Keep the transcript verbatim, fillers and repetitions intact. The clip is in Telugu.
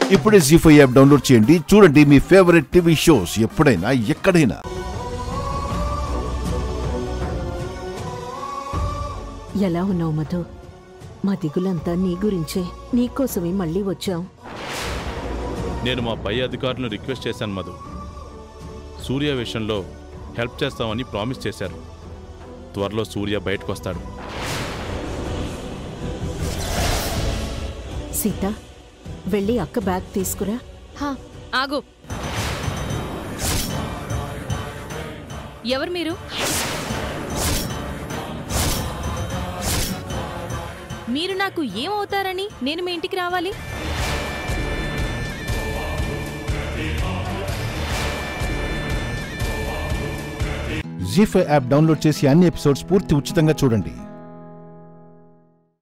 ఇప్పుడే జీ ఫైవ్ యాప్ డౌన్లోడ్ చేయండి, చూడండి మీ ఫేవరెట్ టీవీ షోస్ ఎప్పుడైనా ఎక్కడైనా. ఎలా ఉన్నావు మధు? మా దిగులంతా నీ గురించే, నీకోసమే మళ్ళీ వచ్చాం. నేను మా పై అధికారులను రిక్వెస్ట్ చేశాను మధు. సూర్య విషయంలో హెల్ప్ చేస్తామని ప్రామిస్ చేశారు. త్వరలో సూర్య బయటకు వస్తాడు. సీత, వెళ్ళి అక్క బ్యాగ్ తీసుకురా. హా, ఆగు. ఎవరు మీరు? మీరు నాకు ఏమవుతారని నేను మీ ఇంటికి రావాలి? జీ ఫైవ్ యాప్ డౌన్లోడ్ చేసి అన్ని ఎపిసోడ్స్ పూర్తి ఉచితంగా చూడండి.